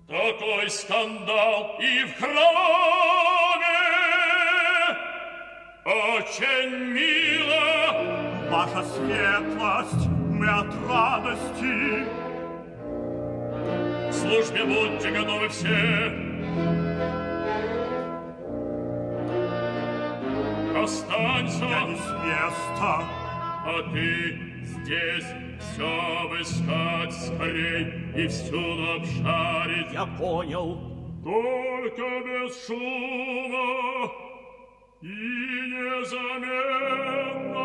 Такой скандал и в храме. Очень мило. Ваша светлость, мы от радости. К службе будьте готовы все. Останься. Я не с места. А ты здесь все обыскать скорей и всюду обшарить. Я понял. Только без шума и незаметно.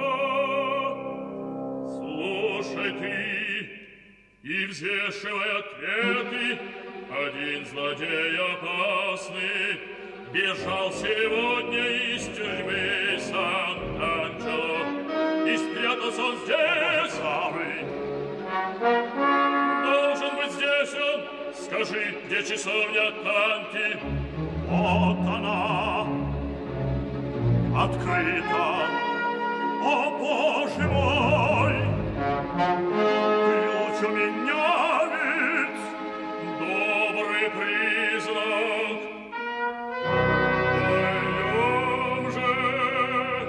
Слушай ты и взвешивай ответы. Один злодей опасный бежал сегодня из тюрьмы Сан-Анджело, и спрятался он здесь. Должен быть здесь он. Скажи, где часовня Танки? Вот она, открыта. О, Боже мой! Ключ у меня ведь. Добрый признак. Пойдем же.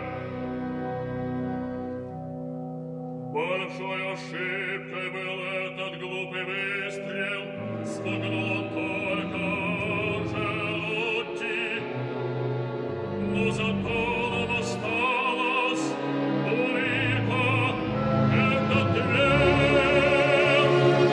Большой ошибкой был этот глупый выстрел. Спугнул он только Анжелотти. Но зато нам осталось улика. Это дверь.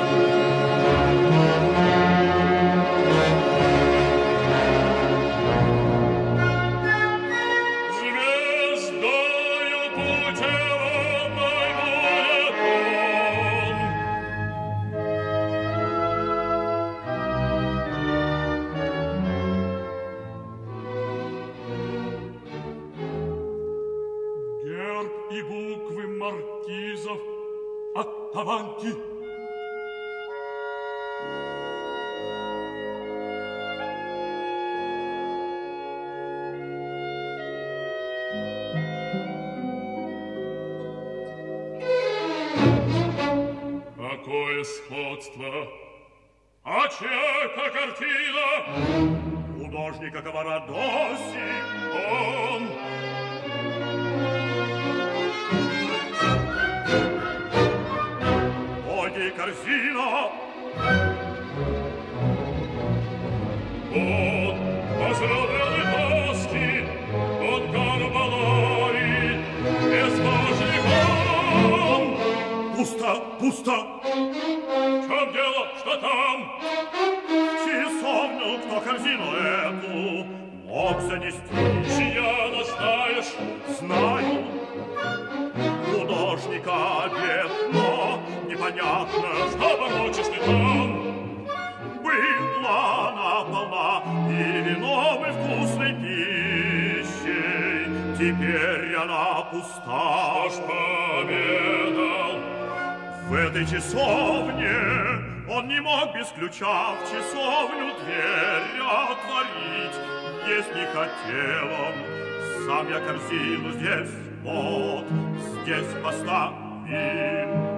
Звездою путеводной будет он. Герб и буквы маркизов от Таванти. Какое сходство! А чья это картина? Художника Каварадоси. Он. Оди корзина. Он возлюбленный тоски, он Карбалари, безбожником. Пусто, пусто. В чем дело? Что там? Часовню, кто корзину эту мог занести. Чья она знаешь? Знаю. Художника обед, но непонятно, Что бормочешь ты там? была она полна и вином, и вкусной пищей. Теперь она пуста. Что ж пообедал? В этой часовне он не мог без ключа в часовню дверь отворить. Если хотел он, сам я корзину здесь, вот здесь поставил.